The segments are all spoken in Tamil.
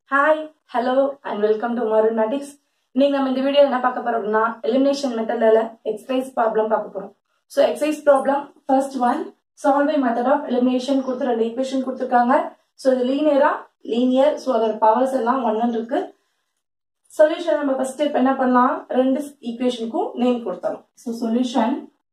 Hi, hello and welcome to marvelmatix. இன்னைக்கு நம்ம இந்த வீடியோல என்ன பார்க்க போறோம்னா elimination methodல exercise problem பார்க்க போறோம். So exercise problem first one solve by method of elimination கொடுத்து ரெண்டு equation கொடுத்திருக்காங்க. So இது linear so அதோட powers எல்லாம் 1 இருக்கு. Solution நம்ம first step என்ன பண்ணலாம் ரெண்டு equationக்கும் name கொடுத்தறோம். So solution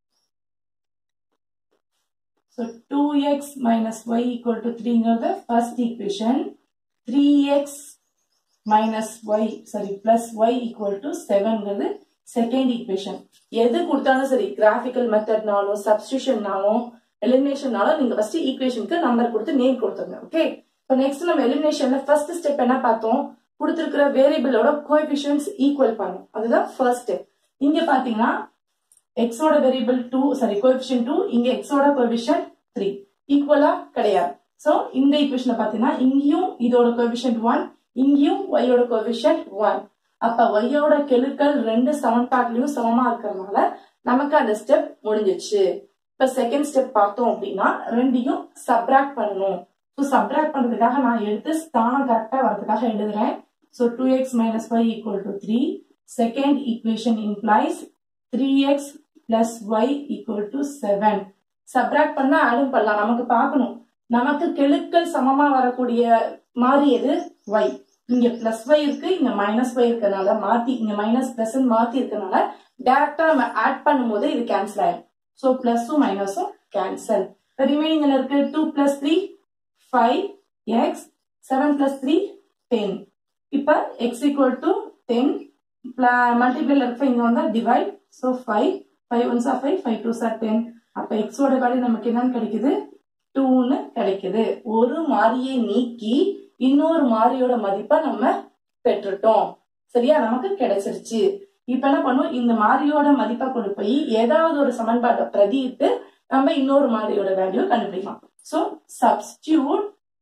so 2x minus y equal to 3 ங்கிறது first equation. 3x minus y plus y equal to 7 ங்கிறது second equation. எது கொடுத்தாலும் சரி graphical method நாலும் substitution நாலும் elimination நாலும் நீங்க first equationக்கு நம்பர் கொடுத்து நேம் கொடுத்துருங்க. ஓகே இப்போ நெக்ஸ்ட் நம்ம eliminationல first step என்ன பார்த்தோம் கொடுத்திருக்கிற வேரியபிளோட கோஎஃபிஷியன்ட்ஸ் ஈக்குவல் பண்ணனும். அதுதான் first step. இங்க பாத்தீங்கன்னா x ஓட வேரியபிள் 2 கோஎஃபிஷியன்ட் 2 இங்க x ஓட கோஎஃபிஷியன்ட் 3 ஈக்குவலா கிடையாது. So, இந்த equation பாத்தீங்கன்னா இங்கேயும் இதோட coefficient 1 இங்கேயும் y ஓட coefficient 1 அப்ப y ஓட கெழுக்கள் ரெண்டு சமன்பாட்டிலும் சமமா இருக்கறனால நமக்கு அந்த ஸ்டெப் முடிஞ்சிச்சு. இப்ப செகண்ட் ஸ்டெப் பார்த்தோம் அப்படினா ரெண்டையும் சப்ட்ராக்ட் பண்ணனும். சோ சப்ட்ராக்ட் பண்றதுக்காக நான் எடுத்து ஸ்தானம் கரெக்ட்டா வரதுக்காக எழுதுறேன். So 2x minus y equal to 3. Second equation implies 3x plus y equal to 7. Subtract பண்ணா ஆட் பண்ணலாம். நமக்கு பார்க்கணும் நமக்கு கெழுக்கள் சமமா வரக்கூடிய மாறி எது y. இங்க பிளஸ் y இருக்கு இங்க மைனஸ் y இருக்கனால மாத்தி இங்க மைனஸ் பிளஸ் மாத்தி இருக்கனால டைரக்டா நம்ம ஆட் பண்ணும்போது இது கேன்சல் ஆயிடும். சோ பிளஸும் மைனஸும் கேன்சல். ரிமைனிங் என்ன இருக்கு 2 plus 3 5x 7 plus 3 10. இப்ப x equal to 10 மல்டிப்ளை இருக்கு இங்க வந்தா divide. So 5 5 1s are 5 5 2s are 10. அப்ப x ஓட வேல்யூ நமக்கு என்னன்னு கிடைக்குது 2 னு கிடைக்குது. ஒரு மாறியை நீக்கி இன்னொரு மாறியோட மதிப்பை நம்ம பெற்றுட்டோம். சரியா நமக்கு கிடைச்சிருச்சு. இப்ப என்ன பண்ணுவோம் இந்த மாறியோட மதிப்பை கொண்டு போய் ஏதாவது ஒரு சமன்பாட்டை பிரதியிட்டு நம்ம இன்னொரு மாறியோட வேல்யூ கண்டுபிடிக்கலாம். So substitute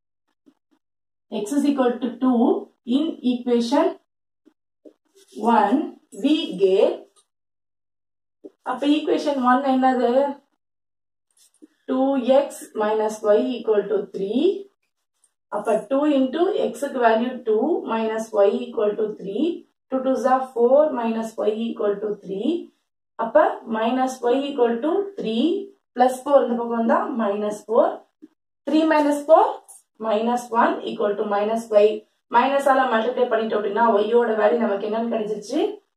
x is equal to 2 in equation 1 we get அப்ப equation 1 என்னது 2x minus y equal to 3. அப்ப 2 into x க்கு value 2 minus y equal to 3. 2 2s are 4 minus y equal to 3. அப்ப minus y equal to 3 plus 4 இந்த பக்கம் வந்தா minus 4. 3 minus 4 minus 1 equal to minus y. Minus ஆல multiply பண்ணிட்டோம் அப்படின்னா y ஓட வேல்யூ நமக்கு என்னன்னு கிடைச்சிருச்சு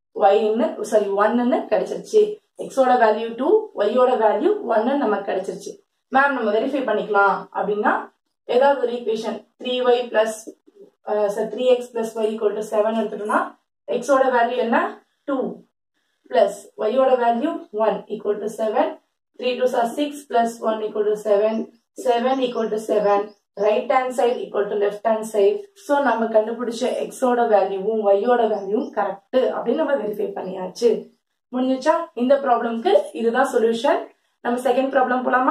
1 ன்னு கிடைச்சிருச்சு. x ஓட வேல்யூ 2 y ஓட வேல்யூ 1 நமக்கு கிடைச்சிருச்சு. மேம் நம்ம வெரிஃபை பண்ணிக்கலாம் அப்படின்னா ஏதாவது ஒரு equation 3y plus 3x plus y equal to 7 எடுத்துட்டோம்னா x ஓட வேல்யூ என்ன 2 plus y ஓட value 1 equal to 7. 3 2s are 6 plus 1 equal to 7. 7 equal to 7. Right hand side equal to left hand side. So நம்ம கண்டுபிடிச்ச x ஓட வேல்யூவும் y ஓட வேல்யூவும் கரெக்ட் அப்படின்னு நம்ம வெரிஃபை பண்ணியாச்சு. முடிஞ்சுச்சா இந்த ப்ராப்ளம்க்கு இதுதான் சொல்யூஷன். நம்ம செகண்ட் ப்ராப்ளம் போலாமா?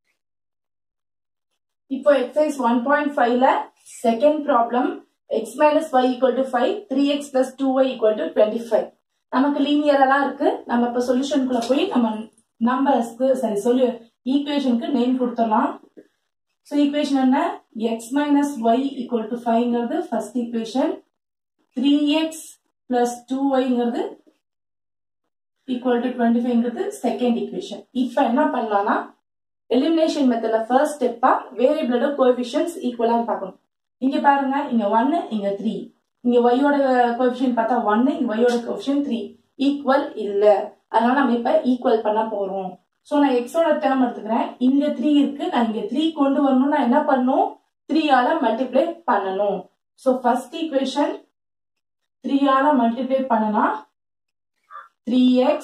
இப்போ எக்ஸசைஸ் 1.5 ல second problem x minus y equal to 5 3x plus 2y equal to 25. நமக்கு லீனியரா தான் இருக்கு. நம்ம இப்ப சொல்யூஷனுக்குள்ள போய் நம்ம நம்பர்ஸ்க்கு ஈக்குவேஷனுக்கு நேம் கொடுத்துடலாம். சோ ஈக்குவேஷன் என்ன x minus y equal to 5 ங்கிறது first equation. 3x plus 2y ங்கிறது equal to 25 ங்கிறது செகண்ட் ஈக்குவேஷன். இப்போ என்ன பண்ணலாம்னா elimination methodல first step வேரியபிளோட கோஎஃபிஷியன்ட்ஸ் ஈக்குவலான்னு பார்க்கணும். இங்க பாருங்க இங்க 1 இங்க 3 இங்க y ஓட கோஎஃபிஷியன்ட் பார்த்தா 1 இங்க y ஓட கோஎஃபிஷியன்ட் 3 ஈக்குவல் இல்ல. அதனால நம்ம இப்ப ஈக்குவல் பண்ண போறோம். சோ நான் x ஓட டேர்ம் எடுத்துக்கிறேன். இங்க 3 இருக்கு. நான் இங்க 3 கொண்டு வரணும்னா என்ன பண்ணனும் 3 ஆல மல்டிப்ளை பண்ணனும். சோ ஃபர்ஸ்ட் ஈக்குவேஷன் 3 ஆல மல்டிப்ளை பண்ணனா 3x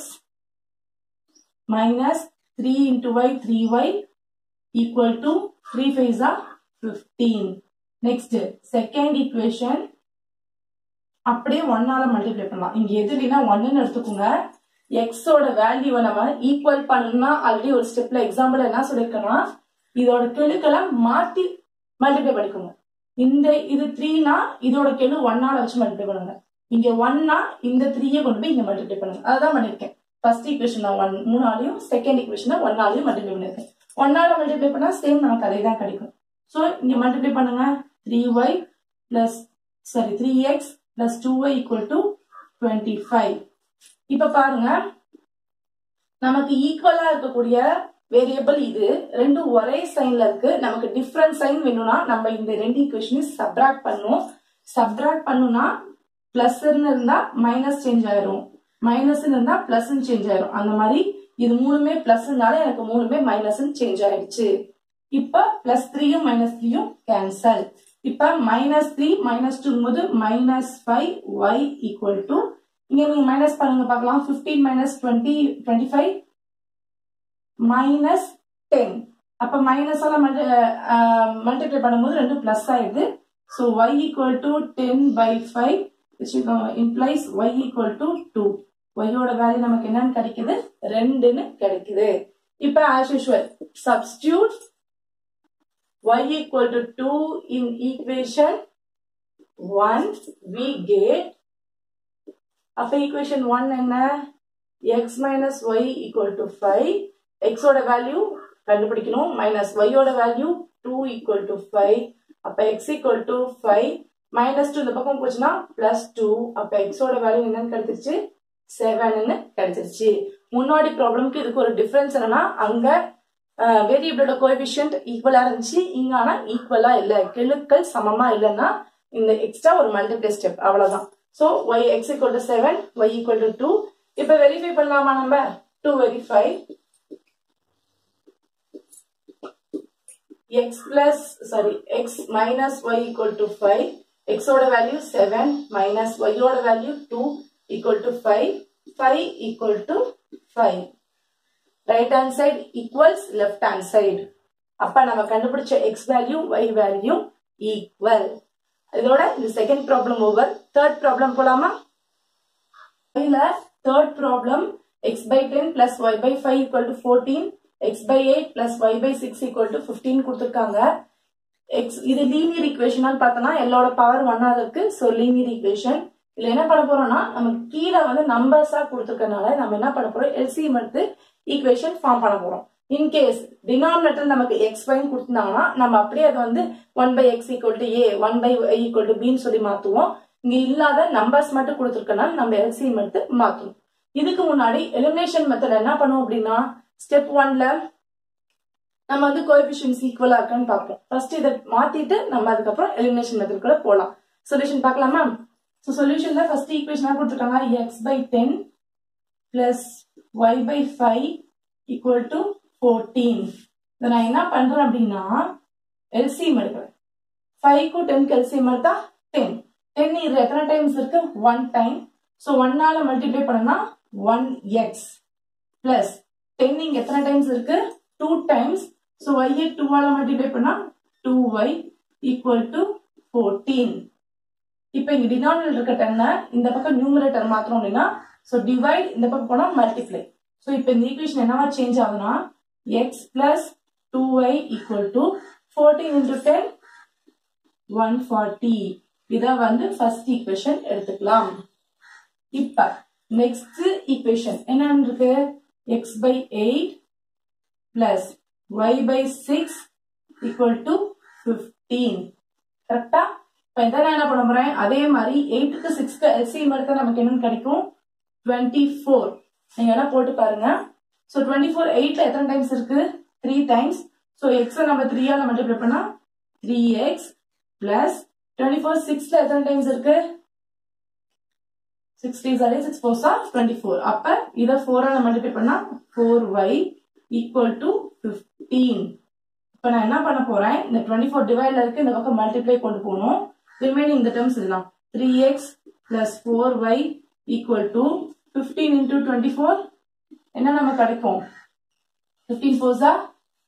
minus 3 into y 3y equal to 3 5s are 15. Next second equation அப்படியே 1 ஆல மல்டிப்ளை பண்ணலாம். இங்க எதுலனா 1 ன்னு எடுத்துக்கோங்க. x ஓட வேல்யூவை நம்ம ஈக்குவல் பண்ணனும்னா ஆல்ரெடி ஒரு ஸ்டெப்ல எக்ஸாம்பிள் என்ன சொல்லிருக்கேன்னா இதோட கெழுக்களை மாத்தி மல்டிப்ளை பண்ணிக்கோங்க. இது 3 னா இதோட கெழு 1 ஆல வச்சு மல்டிப்ளை பண்ணுங்க. இங்க 1 னா இந்த 3 கொண்டு போய் இங்க மல்டிப்ளை பண்ணுங்க. அதான் பண்ணிருக்கேன். ஃபர்ஸ்ட் ஈக்குவேஷன் 1 3 ஆலயும் செகண்ட் ஈக்குவேஷன் 1 ஆலயும் மல்டிப்ளை பண்ணிருக்கேன். 1 ஆல மல்டிப்ளை பண்ணா சேம் நமக்கு அதே தான் கிடைக்கும். சோ இங்க மல்டிப்ளை பண்ணுங்க 3y plus sorry 3x plus 2y equal to 25. இப்ப பாருங்க நமக்கு ஈக்குவலா இருக்கக்கூடிய வேரியபிள் இது ரெண்டும் ஒரே சைன்ல இருக்கு. நமக்கு டிஃபரண்ட் சைன் வேணும்னா நம்ம இந்த ரெண்டு ஈக்குவேஷனையும் சப்ட்ராக்ட் பண்ணும். சப்ட்ராக்ட் பண்ணுனா பிளஸ் இருந்தா மைனஸ் சேஞ்ச் ஆயிரும், மைனஸ் இருந்தா பிளஸ் சேஞ்ச் ஆயிரும். அந்த மாதிரி இது மூணுமே பிளஸ்னால எனக்கு மூணுமே மைனஸ் சேஞ்ச் ஆயிடுச்சு. இப்ப பிளஸ் 3யும் மைனஸ் 3யும் கேன்சல். இப்ப மைனஸ் 3 மைனஸ் 2 போது மைனஸ் 5y ஈக்குவல் டு இங்க நீங்க மைனஸ் பண்ணுங்க பார்க்கலாம். 15 மைனஸ் 20 25 மைனஸ் 10. அப்ப மைனஸ் எல்லாம் மல்டிப்ளை பண்ணும்போது ரெண்டும் பிளஸ் ஆயிடுது. So y equal to 10 by 5 which implies y equal to 2. y ஓட வேல்யூ நமக்கு என்னன்னு கிடைக்குது? 2ன்னு கிடைக்குது. இப்ப as usual substitute y equal to 2 in equation 1 we get. அப்ப equation 1 என்ன? x minus y equal to 5. x ஓட வேல்யூ கண்டுபிடிக்கணும். minus y ஓட வேல்யூ 2 equal to 5. அப்ப x equal to 5 minus 2 இந்த பக்கம் போச்சுன்னா plus 2. அப்ப x ஓட வேல்யூ என்னன்னு கிடைச்சிருச்சு? 7ன்னு கிடைச்சிருச்சு. முன்னாடி ப்ராப்ளம்க்கு இதுக்கு ஒரு டிஃபரன்ஸ் என்னன்னா அங்க வேரியபிளோட கோஎஃபிஷியன்ட் ஈக்குவலா இருந்துச்சு, இங்க ஆனா ஈக்குவலா இல்ல, கெழுக்கள் சமமா இல்லைன்னா இந்த எக்ஸ்ட்ரா ஒரு மல்டிப்ளை ஸ்டெப் அவ்வளவுதான். So y x equal to 7 y equal to 2. இப்ப வெரிஃபை பண்ணலாமா? நம்ம to verify x minus y equal to 5. x ஓட வேல்யூ 7 minus y ஓட value 2 equal to 5. 5 equal to 5. right hand side equals left hand side. அப்ப நம்ம கண்டுபிடிச்ச x value y value equal. இதோட இந்த second problem over. Third problem போலாமா? இதுல third problem x by 10 plus y by 5 equal to 14, x by 8 plus y by 6 equal to 15 கொடுத்திருக்காங்க. இது லீனியர் ஈக்குவேஷன் பார்த்தோம்னா எல்லாரோட பவர் 1 இருக்கு. So linear equation. இதுல என்ன பண்ண போறோம்னா நமக்கு கீழே வந்து நம்பர்ஸா கொடுத்திருக்கனால நம்ம என்ன பண்ண போறோம்? LCM எடுத்து ஈக்குவேஷன் ஃபார்ம் பண்ண போறோம். இன் கேஸ் டினாமினேட்டர் நமக்கு x y கொடுத்தாங்கன்னா நம்ம அப்படியே அதை வந்து 1 by x equal to a 1 by y equal to b ன்னு சொல்லி மாத்துவோம். இங்க இல்லாத நம்பர்ஸ் மட்டும் கொடுத்திருக்கனால நம்ம LCM எடுத்து மாத்துவோம். இதுக்கு முன்னாடி எலிமினேஷன் மெத்தட் என்ன பண்ணுவோம் அப்படின்னா ஸ்டெப் 1ல நம்ம வந்து கோஎஃபிஷியன்ட்ஸ் ஈக்குவலா இருக்கான்னு பார்ப்போம். ஃபர்ஸ்ட் இதை மாத்திட்டு நம்ம அதுக்கப்புறம் எலிமினேஷன் மெத்தட்குள்ள போலாம். சொல்யூஷன் பார்க்கலாமா? சோ சொல்யூஷன்ல ஃபர்ஸ்ட் ஈக்குவேஷனா கொடுத்திருக்காங்க x by 10 plus y by 5 equal to 14. இத நான் என்ன பண்றேன் அப்படின்னா LCM எடுக்கிறேன். 5 க்கு 10 க்கு LCM எடுத்தா 10. 10 இது எத்தனை டைம்ஸ் இருக்கு? 1 டைம். சோ 1 ஆல மல்டிப்ளை பண்ணா 1x plus 10 இங்க எத்தனை டைம்ஸ் இருக்கு? 2 டைம்ஸ். சோ y 2 ஆல மல்டிப்ளை பண்ணா 2y equal to 14. இப்போ இங்க டினாமினேட்டர் இருக்க 10 இந்த பக்கம் நியூமரேட்டர் மாத்துறோம் அப்படின்னா சோ டிவைட் இந்த பக்கம் போனா மல்டிப்ளை. சோ இப்போ இந்த ஈக்குவேஷன் என்னவா சேஞ்ச் ஆகுதுன்னா x plus 2y equal to 14 into 10 140. இத வந்து ஃபர்ஸ்ட் ஈக்குவேஷன் எடுத்துக்கலாம். இப்ப நெக்ஸ்ட் ஈக்குவேஷன் என்னன்னு இருக்கு? x by 8 plus y by 6 equal to 15. கரெக்டா? இப்ப இத நான் என்ன பண்ண போறேன்? அதே மாதிரி 8 க்கு 6 க்கு LCM எடுத்தா நமக்கு என்ன கிடைக்கும்? 24. நீங்க எல்லாம் போட்டு பாருங்க. சோ 24 8ல எத்தனை டைம்ஸ் இருக்கு? 3 டைம்ஸ். சோ x நம்ம 3 ஆல மல்டிப்ளை பண்ணா 3x plus 24 6ல எத்தனை டைம்ஸ் இருக்கு? 6 3s are 6 4s are 24. அப்ப இத 4 ஆல மல்டிப்ளை பண்ணா 4y equal to 15. இப்ப நான் என்ன பண்ண போறேன்? இந்த 24 டிவைட்ல இருக்கு, இந்த பக்கம் மல்டிப்ளை கொண்டு போகணும். ரிமைனிங் இந்த டர்ம்ஸ் இதெல்லாம் 3x plus 4y equal to 15 into 24 என்ன நமக்கு கிடைக்கும்? 15 4s are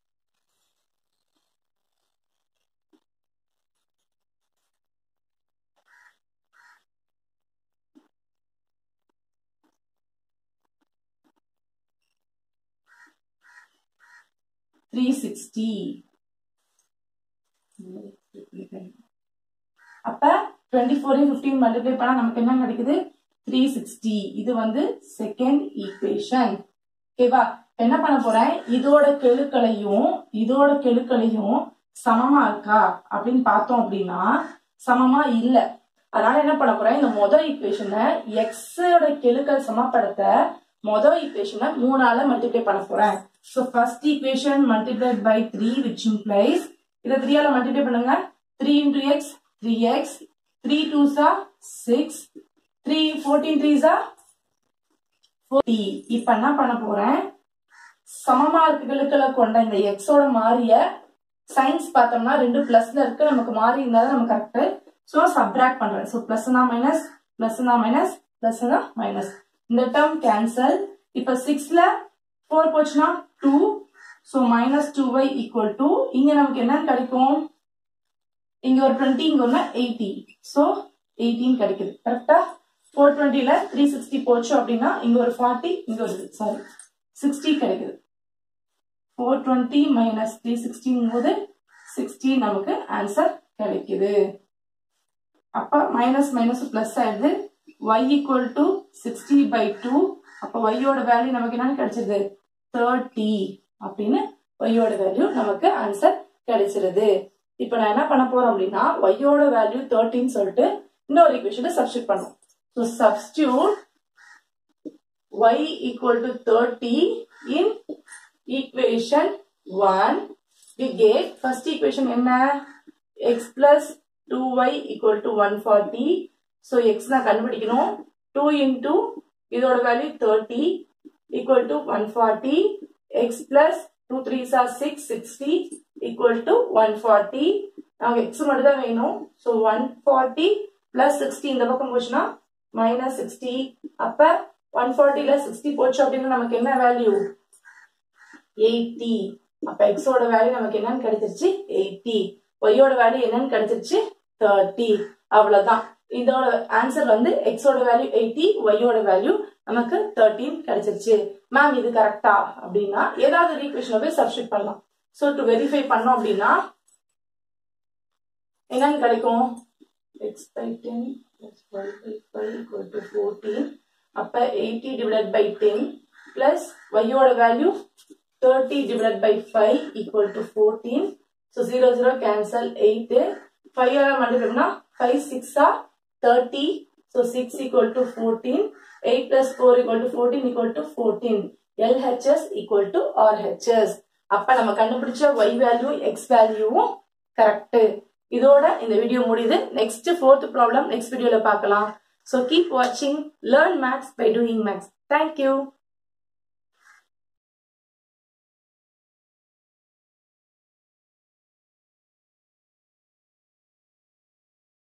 360. அப்ப 24 15 மல்டிப்ளை பண்ணா நமக்கு என்ன கிடைக்குது? 360. இது வந்து செகண்ட் ஈக்குவேஷன். ஓகேவா? என்ன பண்ண போறேன்? இதோட கெழுக்களையும் சமமா இருக்கா அப்படின்னு பார்த்தோம் அப்படின்னா சமமா இல்ல. அதனால என்ன பண்ண போறேன், இந்த முதல் ஈக்குவேஷனை x ஓட கெழுக்கள் சமப்படுத்த முதல் ஈக்குவேஷனை 3ஆல மல்டிப்ளை பண்ண போறேன். So first equation multiplied by 3 which implies இத 3ஆல மல்டிப்ளை பண்ணுங்க. 3 into x 3x 3 2s are 6 3 14 3s are 40. இப்போ என்ன பண்ண போறேன், சமமா இருக்க கெழுக்களை கொண்ட இந்த x ஓட மாறிய சைன்ஸ் பார்த்தோம்னா ரெண்டு பிளஸ்ல இருக்கு, நமக்கு மாறி இருந்தாலும் நம்ம கரெக்ட். சோ சப்ட்ராக்ட் பண்றேன். சோ பிளஸ்னா மைனஸ் பிளஸ்னா மைனஸ் பிளஸ்னா மைனஸ், இந்த டேர்ம் கேன்சல். இப்போ 6ல 4 போச்சுனா 2, சோ -2y equal to இங்க நமக்கு என்ன கிடைக்கும், இங்க ஒரு 20 இங்க ஒரு 80, சோ 18 கிடைக்குது. கரெக்ட்டா? 420ல 360 போச்சு அப்படினா இங்க ஒரு 40 இங்க ஒரு 60 கிடைக்குது. 420 minus 360 போது 60 நமக்கு ஆன்சர் கிடைக்குது. அப்ப மைனஸ் மைனஸ் பிளஸ் ஆயிடுது. y equal to 60/2. அப்ப y ஓட வேல்யூ நமக்கு என்ன கிடைச்சது, 30 அப்படின்னு y ஓட வேல்யூ நமக்கு ஆன்சர் கிடைச்சிருது. இப்போ நான் என்ன பண்ண போறேன் அப்படின்னா y ஓட வேல்யூ 30 சொல்லிட்டு இன்னொரு ஈக்குவேஷனை சப்ஸ்டிட்யூட் பண்ணோம். So substitute y equal to 30 in equation 1. We get first equation என்ன, x plus 2y equal to 140. So x நான் கண்டுபிடிக்கணும். 2 into இதோட value 30 equal to 140. x plus 2 3s are 6 60 equal to 140. நமக்கு x மட்டும் தான் வேணும். So 140 plus 60 இந்த பக்கம் போச்சுனா minus 60. அப்ப 140ல 60 போச்சு அப்படின்னா நமக்கு என்ன வேல்யூ, 80. அப்ப x ஓட வேல்யூ நமக்கு என்னன்னு கிடைச்சிருச்சு, 80. y ஓட வேல்யூ என்னன்னு கிடைச்சிருச்சு, 30. அவ்வளவுதான். இதோட ஆன்சர் வந்து x ஓட வேல்யூ 80, y ஓட வேல்யூ நமக்கு 13 கிடைச்சிருச்சு. மேம் இது கரெக்டா அப்படின்னா ஏதாவது ஒரு ஈக்குவேஷனை போய் சப்ஸ்டிட்யூட் பண்ணலாம். சோ டு வெரிஃபை பண்ணோம் அப்படின்னா என்னன்னு கிடைக்கும், x by 10 plus y by 5 equal to 14. அப்ப 80 divided by 10 plus y ஓட value 30 divided by 5 equal to 14. So 0 0 cancel 8. 5 ஆல மல்டிப்ளை பண்ணா 5 6 are 30. So 6 equal to 14. 8 plus 4 equal to 14 equal to 14. LHS equal to RHS. அப்ப நம்ம கண்டுபிடிச்ச y வேல்யூ x வேல்யூவும் கரெக்ட். இதோட இந்த வீடியோ முடியுது. நெக்ஸ்ட் 4th ப்ராப்ளம் நெக்ஸ்ட் வீடியோல பார்க்கலாம். So keep watching, learn maths by doing maths. Thank you.